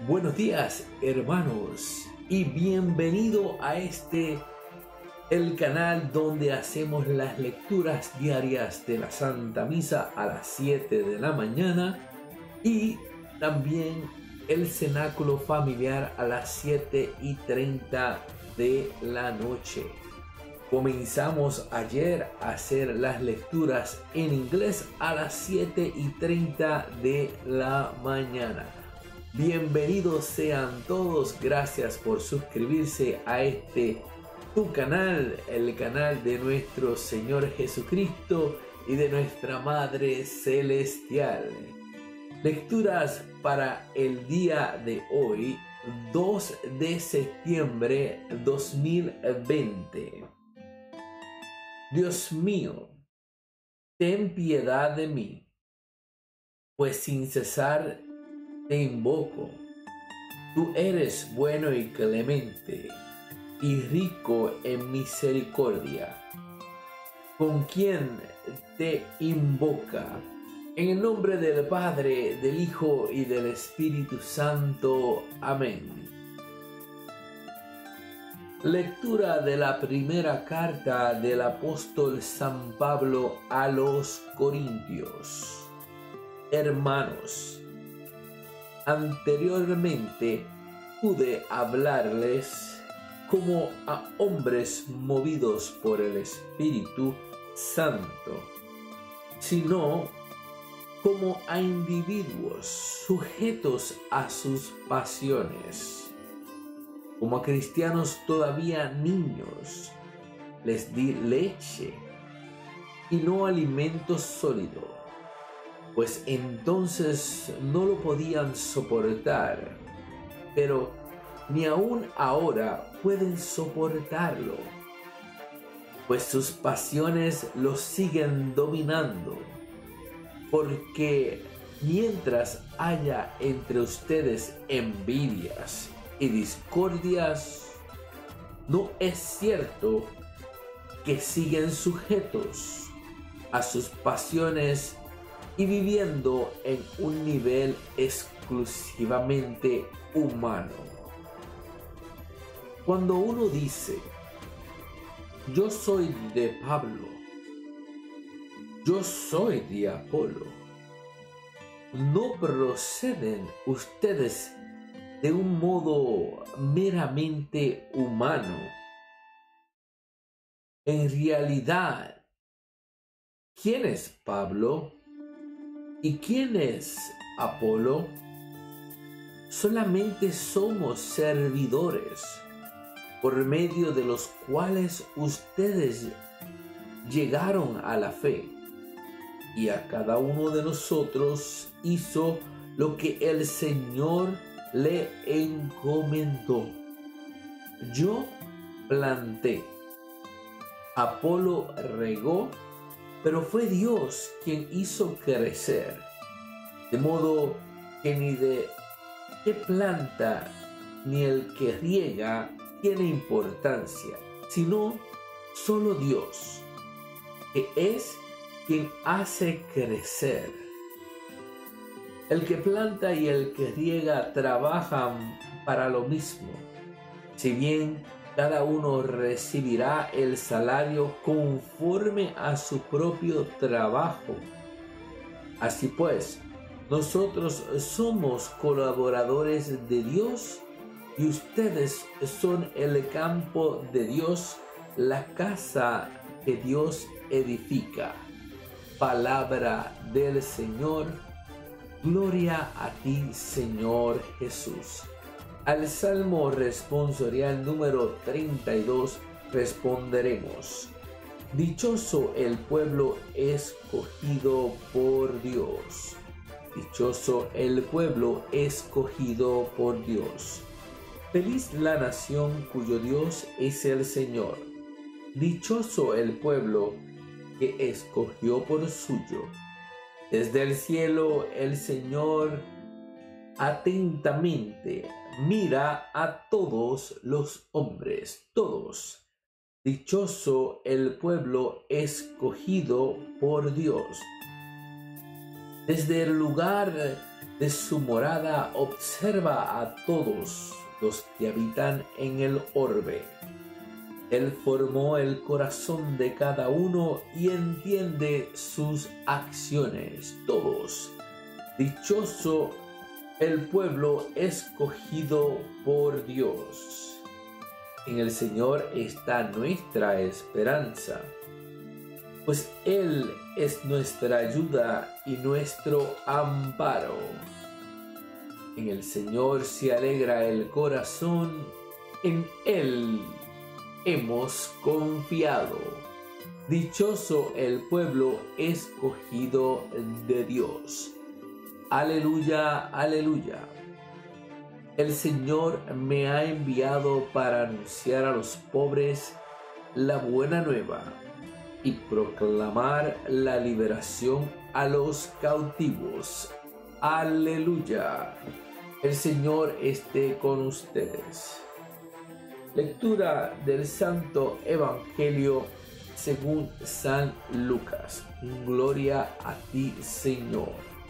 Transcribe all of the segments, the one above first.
Buenos días, hermanos, y bienvenido a el canal donde hacemos las lecturas diarias de la Santa Misa a las 7 de la mañana y también el cenáculo familiar a las 7:30 de la noche. Comenzamos ayer a hacer las lecturas en inglés a las 7:30 de la mañana. Bienvenidos sean todos, gracias por suscribirse a tu canal, el canal de nuestro Señor Jesucristo y de nuestra Madre Celestial. Lecturas para el día de hoy, 2 de septiembre 2020. Dios mío, ten piedad de mí, pues sin cesar te invoco. Tú eres bueno y clemente, y rico en misericordia. ¿Con quién te invoca? En el nombre del Padre, del Hijo y del Espíritu Santo. Amén. Lectura de la primera carta del apóstol San Pablo a los Corintios. Hermanos, anteriormente pude hablarles como a hombres movidos por el Espíritu Santo, sino como a individuos sujetos a sus pasiones. Como a cristianos todavía niños, les di leche y no alimento sólido, pues entonces no lo podían soportar, pero ni aún ahora pueden soportarlo, pues sus pasiones los siguen dominando, porque mientras haya entre ustedes envidias y discordias, no es cierto que siguen sujetos a sus pasiones y viviendo en un nivel exclusivamente humano. Cuando uno dice, yo soy de Pablo, yo soy de Apolo, ¿no proceden ustedes de un modo meramente humano? En realidad, ¿quién es Pablo? ¿Y quién es Apolo? Solamente somos servidores por medio de los cuales ustedes llegaron a la fe, y a cada uno de nosotros hizo lo que el Señor le encomendó. Yo planté, Apolo regó, pero fue Dios quien hizo crecer. De modo que ni de qué planta ni el que riega tiene importancia, sino solo Dios, que es quien hace crecer. El que planta y el que riega trabajan para lo mismo, si bien cada uno recibirá el salario conforme a su propio trabajo. Así pues, nosotros somos colaboradores de Dios y ustedes son el campo de Dios, la casa que Dios edifica. Palabra del Señor. Gloria a ti, Señor Jesús. Al Salmo responsorial número 32 responderemos: dichoso el pueblo escogido por Dios. Dichoso el pueblo escogido por Dios. Feliz la nación cuyo Dios es el Señor. Dichoso el pueblo que escogió por suyo. Desde el cielo el Señor atentamente mira a todos los hombres, todos. Dichoso el pueblo escogido por Dios. Desde el lugar de su morada observa a todos los que habitan en el orbe. Él formó el corazón de cada uno y entiende sus acciones. Todos. Dichoso el pueblo escogido por Dios. En el Señor está nuestra esperanza, pues Él es nuestra ayuda y nuestro amparo. En el Señor se alegra el corazón, en Él hemos confiado. Dichoso el pueblo escogido de Dios. Aleluya, aleluya. El Señor me ha enviado para anunciar a los pobres la buena nueva y proclamar la liberación a los cautivos. Aleluya. El Señor esté con ustedes. Lectura del Santo Evangelio según San Lucas. Gloria a ti, Señor.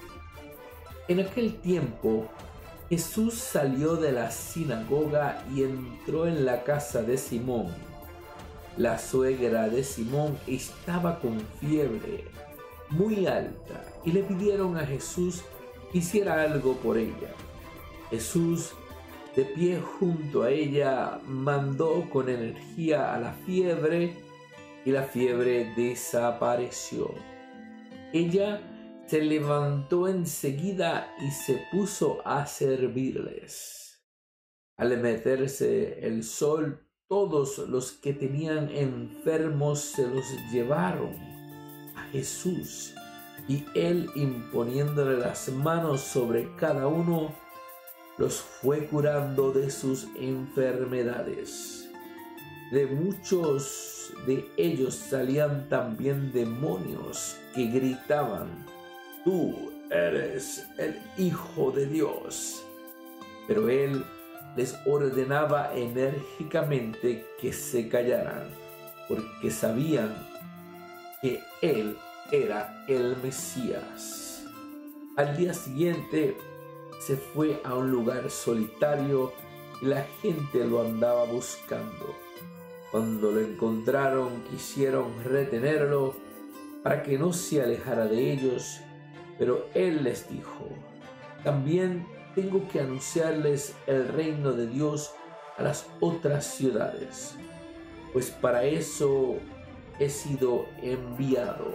En aquel tiempo, Jesús salió de la sinagoga y entró en la casa de Simón. La suegra de Simón estaba con fiebre muy alta y le pidieron a Jesús que hiciera algo por ella. Jesús, de pie junto a ella, mandó con energía a la fiebre y la fiebre desapareció. Ella se levantó enseguida y se puso a servirles. Al meterse el sol, todos los que tenían enfermos se los llevaron a Jesús, y él, imponiéndole las manos sobre cada uno, los fue curando de sus enfermedades. De muchos de ellos salían también demonios que gritaban: «Tú eres el Hijo de Dios». Pero él les ordenaba enérgicamente que se callaran, porque sabían que él era el Mesías. Al día siguiente se fue a un lugar solitario y la gente lo andaba buscando. Cuando lo encontraron, quisieron retenerlo para que no se alejara de ellos, pero él les dijo: «También tengo que anunciarles el reino de Dios a las otras ciudades, pues para eso he sido enviado».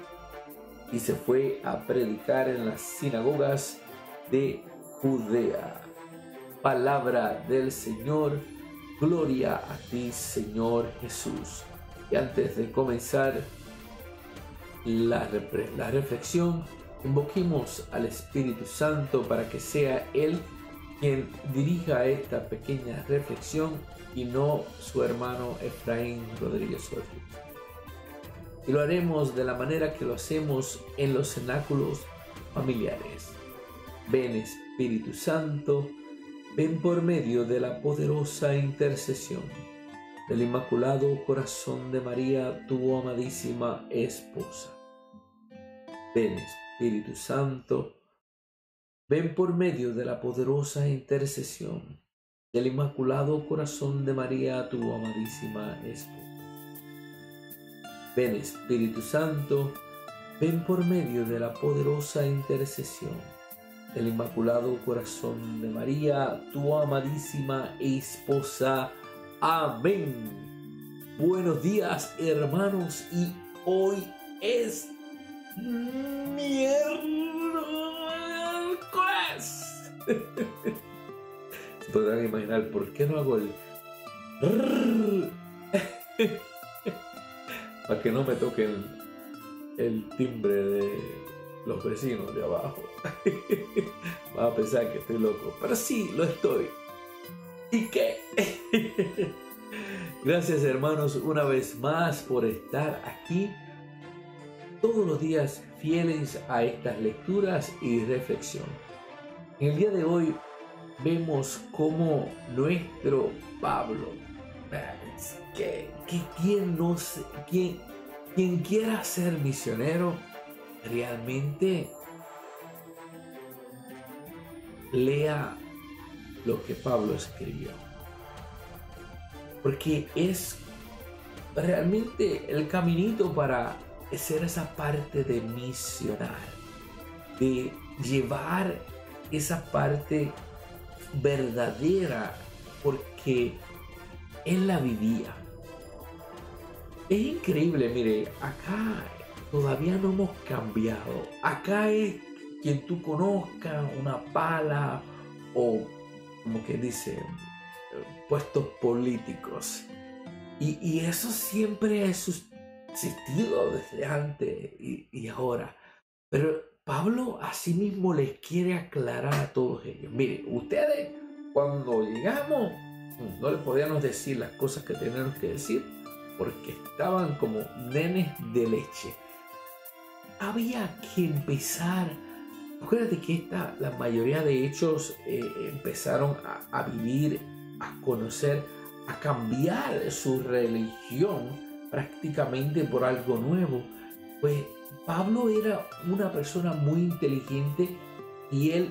Y se fue a predicar en las sinagogas de Judea. Palabra del Señor. Gloria a ti, Señor Jesús. Y antes de comenzar la reflexión, invoquemos al Espíritu Santo para que sea Él quien dirija esta pequeña reflexión y no su hermano Efraín Rodríguez Ortiz. Y lo haremos de la manera que lo hacemos en los cenáculos familiares. Ven, Espíritu Santo, ven por medio de la poderosa intercesión del Inmaculado Corazón de María, tu amadísima esposa. Ven, Espíritu Santo, ven por medio de la poderosa intercesión del Inmaculado Corazón de María, tu amadísima esposa. Ven, Espíritu Santo, ven por medio de la poderosa intercesión del Inmaculado Corazón de María, tu amadísima esposa. Amén. Buenos días, hermanos, y hoy es miércoles. Se podrán imaginar por qué no hago el para que no me toquen el timbre de los vecinos de abajo. Van a pensar que estoy loco, pero sí, lo estoy. ¿Y qué? Gracias, hermanos, una vez más por estar aquí todos los días fieles a estas lecturas y reflexión. En el día de hoy vemos cómo nuestro Pablo, quien quiera ser misionero, realmente lea lo que Pablo escribió, porque es realmente el caminito para ser esa parte de misionar, de llevar esa parte verdadera, porque él la vivía. Es increíble, mire, acá todavía no hemos cambiado. Acá es quien tú conozcas, una pala o, como que dice, puestos políticos. Y eso siempre ha existido desde antes y ahora. Pero Pablo asimismo les quiere aclarar a todos ellos. Mire, ustedes cuando llegamos no les podíamos decir las cosas que teníamos que decir porque estaban como nenes de leche. Había que empezar. Acuérdate que la mayoría de hechos empezaron a vivir, a conocer, a cambiar su religión prácticamente por algo nuevo. Pues Pablo era una persona muy inteligente y él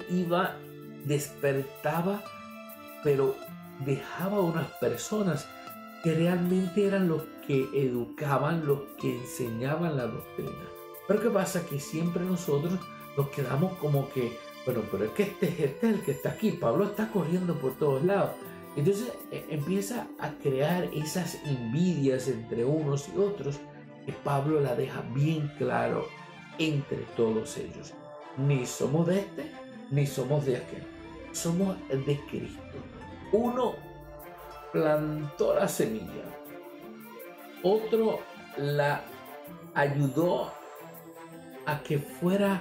despertaba, pero dejaba unas personas que realmente eran los que educaban, los que enseñaban la doctrina. Pero ¿qué pasa? Que siempre nosotros nos quedamos como que, bueno, pero es que este es el que está aquí. Pablo está corriendo por todos lados. Entonces empieza a crear esas envidias entre unos y otros, que Pablo la deja bien claro entre todos ellos. Ni somos de este, ni somos de aquel. Somos de Cristo. Uno plantó la semilla, otro la ayudó a que fuera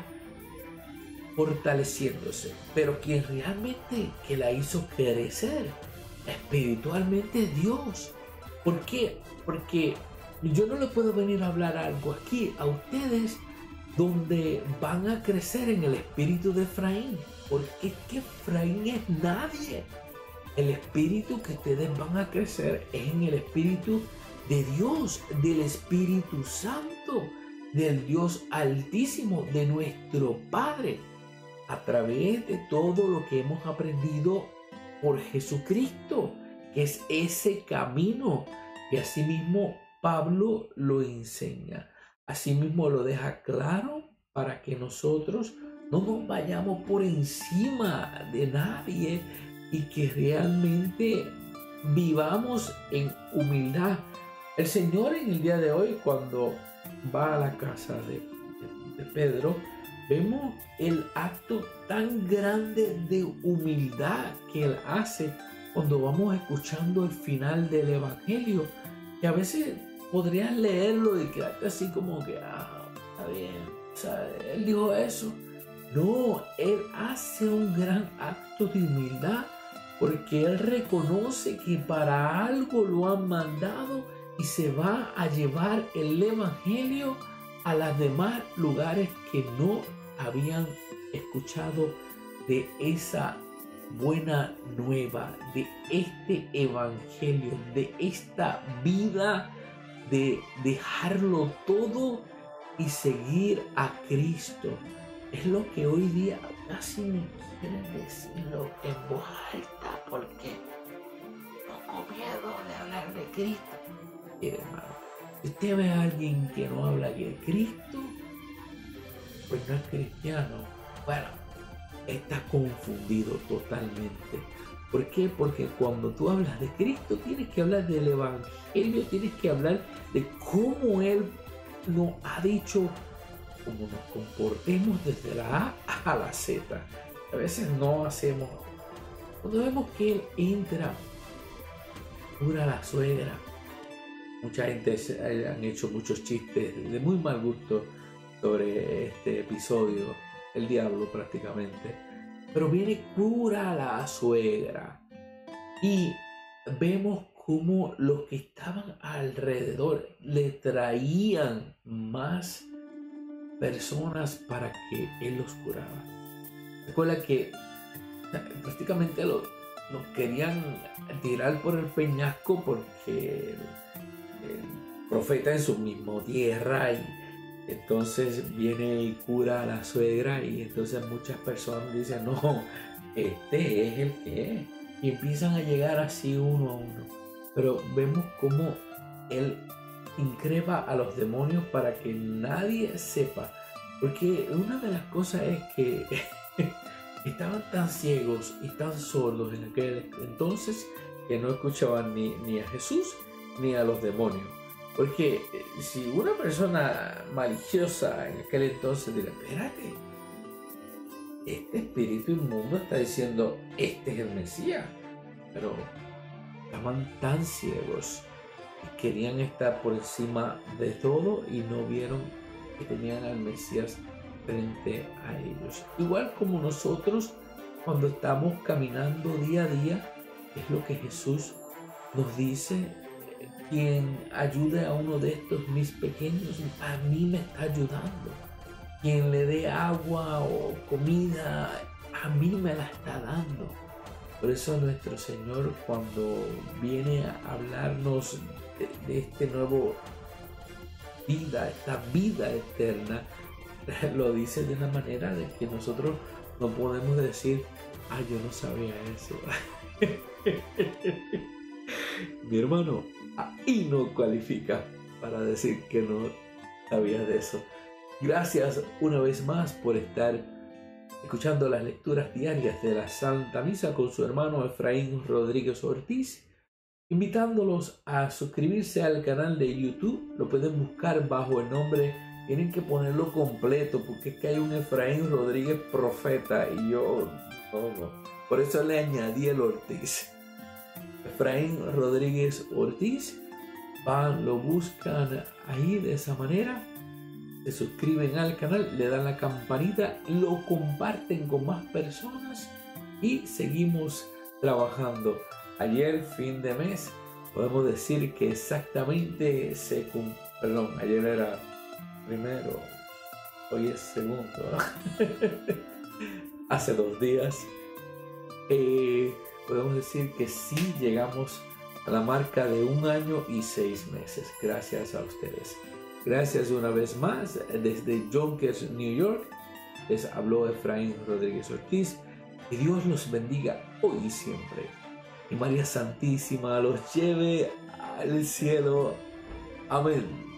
fortaleciéndose, pero quien realmente que la hizo crecer espiritualmente es Dios. ¿Por qué? Porque yo no le puedo venir a hablar algo aquí a ustedes donde van a crecer en el espíritu de Efraín, porque es que Efraín es nadie. El espíritu que ustedes van a crecer es en el espíritu de Dios, del Espíritu Santo, del Dios Altísimo, de nuestro Padre, a través de todo lo que hemos aprendido por Jesucristo, que es ese camino que asimismo Pablo lo enseña. Asimismo lo deja claro para que nosotros no nos vayamos por encima de nadie y que realmente vivamos en humildad. El Señor en el día de hoy, cuando va a la casa de Pedro, vemos el acto tan grande de humildad que Él hace cuando vamos escuchando el final del Evangelio, que a veces podrías leerlo y quedarte así como que, está bien, o sea, Él dijo eso. No, Él hace un gran acto de humildad porque Él reconoce que para algo lo han mandado y se va a llevar el Evangelio a los demás lugares que no habían escuchado de esa buena nueva, de este Evangelio, de esta vida de dejarlo todo y seguir a Cristo. Es lo que hoy día casi me quieren decirlo en voz alta porque tengo miedo de hablar de Cristo. Mire, hermano, si usted ve a alguien que no habla de Cristo, pues no es cristiano. Bueno, está confundido totalmente. ¿Por qué? Porque cuando tú hablas de Cristo tienes que hablar del Evangelio, tienes que hablar de cómo Él nos ha dicho cómo nos comportemos desde la A a la Z. A veces no hacemos. Cuando vemos que Él entra, cura a la suegra. Mucha gente han hecho muchos chistes de muy mal gusto sobre este episodio, el diablo prácticamente. Pero viene, cura a la suegra. Y vemos cómo los que estaban alrededor le traían más personas para que Él los curara. Recuerda que prácticamente nos querían tirar por el peñasco porque el profeta en su misma tierra, y entonces viene y cura a la suegra, y entonces muchas personas dicen, no, este es el que es. Y empiezan a llegar así uno a uno. Pero vemos cómo él increpa a los demonios para que nadie sepa. Porque una de las cosas es que estaban tan ciegos y tan sordos en aquel entonces que no escuchaban ni a Jesús ni a los demonios. Porque si una persona maliciosa en aquel entonces diría, espérate, este espíritu inmundo está diciendo, este es el Mesías. Pero estaban tan ciegos y querían estar por encima de todo y no vieron que tenían al Mesías frente a ellos. Igual como nosotros cuando estamos caminando día a día, es lo que Jesús nos dice, quien ayude a uno de estos mis pequeños, a mí me está ayudando. Quien le dé agua o comida, a mí me la está dando. Por eso nuestro Señor, cuando viene a hablarnos de este nuevo vida, esta vida eterna, lo dice de una manera de que nosotros no podemos decir, yo no sabía eso. Mi hermano, ahí no cualifica para decir que no sabías de eso. Gracias una vez más por estar escuchando las lecturas diarias de la Santa Misa con su hermano Efraín Rodríguez Ortiz, invitándolos a suscribirse al canal de YouTube. Lo pueden buscar bajo el nombre, tienen que ponerlo completo porque es que hay un Efraín Rodríguez Profeta y yo no. Por eso le añadí el Ortiz. Efraín Rodríguez Ortiz, lo buscan ahí de esa manera, se suscriben al canal, le dan la campanita, lo comparten con más personas y seguimos trabajando. Ayer, fin de mes, podemos decir que exactamente ayer era primero, hoy es segundo, hace 2 días, podemos decir que sí llegamos a la marca de 1 año y 6 meses, gracias a ustedes. Gracias una vez más desde Yonkers, New York. Les habló Efraín Rodríguez Ortiz. Que Dios los bendiga hoy y siempre. Y María Santísima los lleve al cielo. Amén.